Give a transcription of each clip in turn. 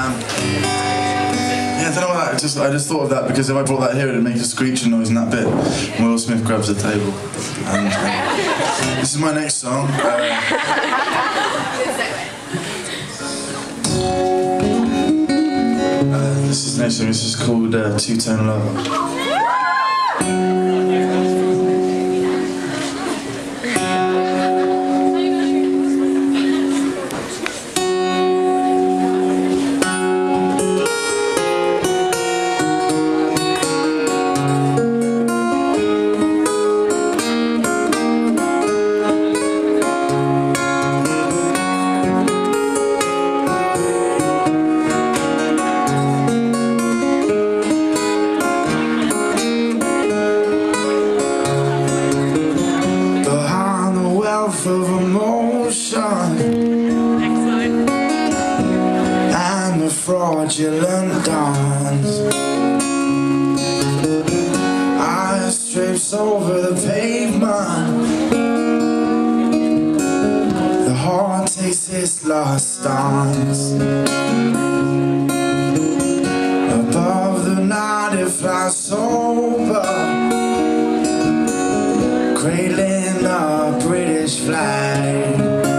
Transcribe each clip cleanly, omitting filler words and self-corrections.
Yeah, I don't know why. I just thought of that because if I brought that here, it'd make a screeching noise in that bit. And Will Smith grabs the table. And this is my next song. This is next song. This is called Two-Tone Lover. Of emotion and the fraudulent dance, eyes strips over the pavement. The heart takes its last stance. Above the night it flies sober, cradling a British flag.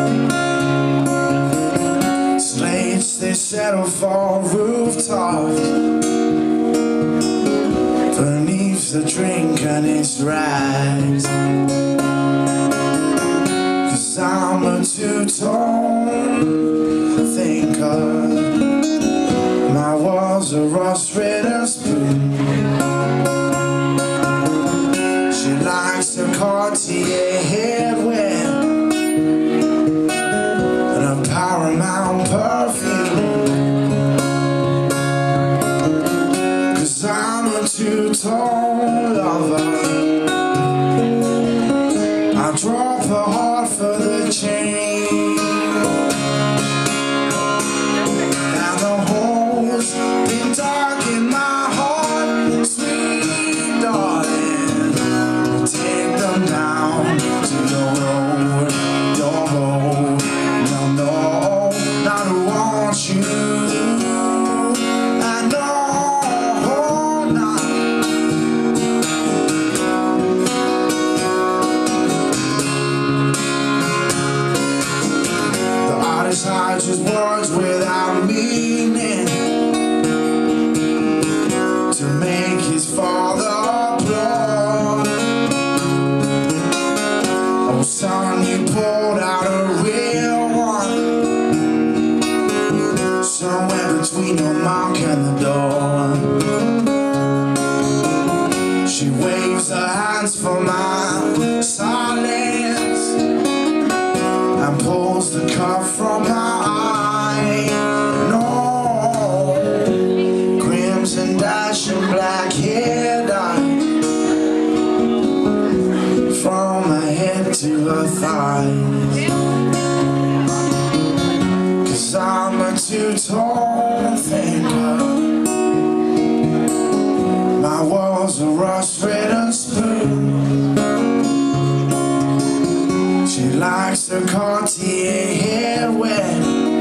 Slates they settle for rooftops beneath the drink and its rags. 'Cause I'm a two-tone thinker. My walls are rust-ridden spoon. She likes a Cartier headwear and a Paramount perfume. 'Cause I'm a two-tone lover. I drop her heart for the chain, and the holes been dark in my heart, sweet darling. Take them down to your road, your road. No, no, I don't want you. I know not. The artist hides his words without meaning to make his father applaud. Oh son, you pulled out a real one, somewhere between your mark and the door. She waves her hands for my silence and pulls the cuff from my eye. No, crimson dashing black hair dye from her head to her thighs. 'Cause I'm a two-tone thinker. My walls are rust-ridden spoon. She likes the Cartier headwear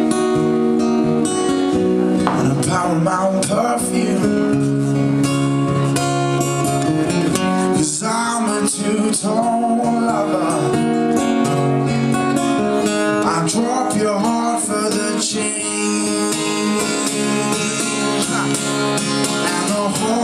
and a Paramount perfume. 'Cause I'm a two-tone lover. I drop your heart for the change, and the whole